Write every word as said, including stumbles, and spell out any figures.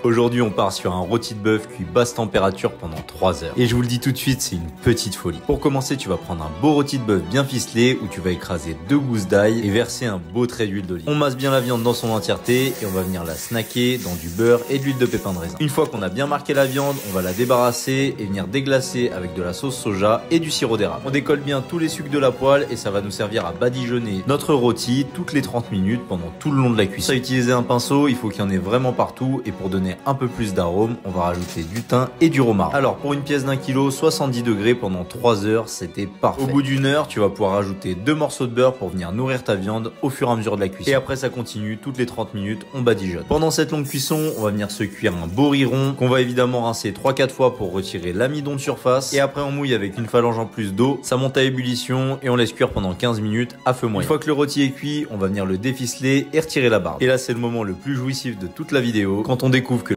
Aujourd'hui, on part sur un rôti de bœuf cuit basse température pendant trois heures. Et je vous le dis tout de suite, c'est une petite folie. Pour commencer, tu vas prendre un beau rôti de bœuf bien ficelé où tu vas écraser deux gousses d'ail et verser un beau trait d'huile d'olive. On masse bien la viande dans son entièreté et on va venir la snacker dans du beurre et de l'huile de pépin de raisin. Une fois qu'on a bien marqué la viande, on va la débarrasser et venir déglacer avec de la sauce soja et du sirop d'érable. On décolle bien tous les sucres de la poêle et ça va nous servir à badigeonner notre rôti toutes les trente minutes pendant tout le long de la cuisson. Pour utiliser un pinceau, il faut qu'il y en ait vraiment partout et pour donner un peu plus d'arôme, on va rajouter du thym et du romarin. Alors pour une pièce d'un kilo, soixante-dix degrés pendant trois heures, c'était parfait. Au bout d'une heure, tu vas pouvoir rajouter deux morceaux de beurre pour venir nourrir ta viande au fur et à mesure de la cuisson. Et après ça continue, toutes les trente minutes, on badigeonne. Pendant cette longue cuisson, on va venir se cuire un beau riz rond qu'on va évidemment rincer trois quatre fois pour retirer l'amidon de surface. Et après on mouille avec une phalange en plus d'eau, ça monte à ébullition et on laisse cuire pendant quinze minutes à feu moyen. Une fois que le rôti est cuit, on va venir le déficeler et retirer la barbe. Et là c'est le moment le plus jouissif de toute la vidéo, quand on découvre